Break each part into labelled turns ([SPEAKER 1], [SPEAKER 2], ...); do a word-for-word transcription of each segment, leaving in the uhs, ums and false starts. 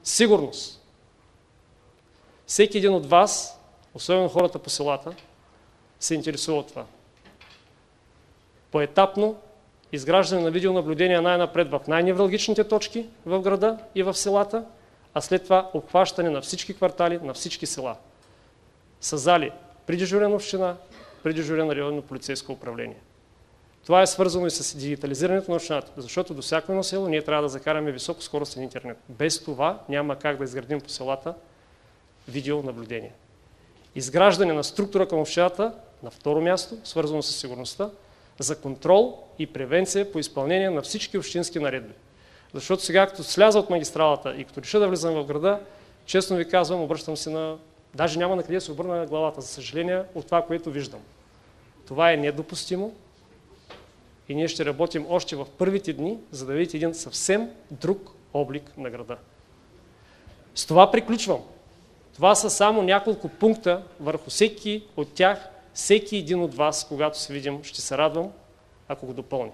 [SPEAKER 1] сигурност. Всеки един от вас, особено хората по селата, се интересува от това. Поетапно изграждане на видеонаблюдение най-напред в най-невралгичните точки в града и в селата, а след това обхващане на всички квартали, на всички села. С зали при дежурен община, при дежурен районно полицейско управление. Това е свързано и с дигитализирането на общината, защото до всяко едно село ние трябва да закараме високоскоростен интернет. Без това няма как да изградим по селата видеонаблюдение. Изграждане на структура към общината, на второ място, свързано с сигурността, за контрол и превенция по изпълнение на всички общински наредби. Защото сега, като сляза от магистралата и като реша да влизам в града, честно ви казвам, обръщам се на... Даже няма на къде да се обърна главата, за съжаление, от това, което виждам. Това е недопустимо и ние ще работим още в първите дни, за да видите един съвсем друг облик на града. С това приключвам. Това са само няколко пункта, върху всеки от тях, всеки един от вас, когато се видим, ще се радвам, ако го допълни.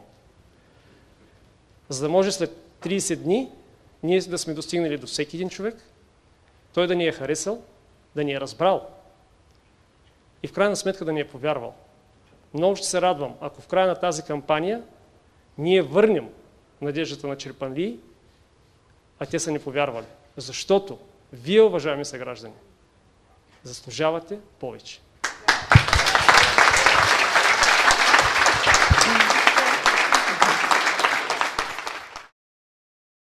[SPEAKER 1] За да може след трийсет дни ние да сме достигнали до всеки един човек, той да ни е харесал, да ни е разбрал и в крайна сметка да ни е повярвал. Много ще се радвам, ако в края на тази кампания ние върнем надеждата на черпанлии, а те са ни повярвали. Защото вие, уважаеми съграждани, заслужавате повече.